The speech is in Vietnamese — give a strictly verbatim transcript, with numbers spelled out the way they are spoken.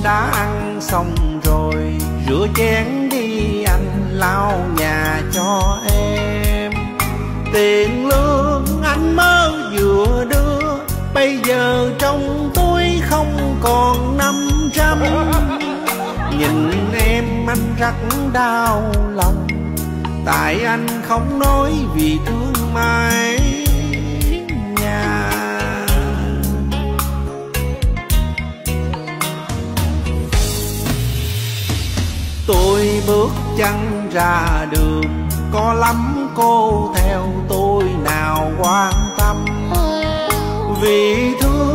đã ăn xong rồi, rửa chén đi anh lau nhà cho em. Tiền lương anh mới vừa đưa, bây giờ trong túi không còn năm trăm. Nhìn em anh rất đau lòng, tại anh không nói vì thương mãi nhà. Tôi bước chân ra đường, có lắm cô theo tôi nào quan tâm. Vì thương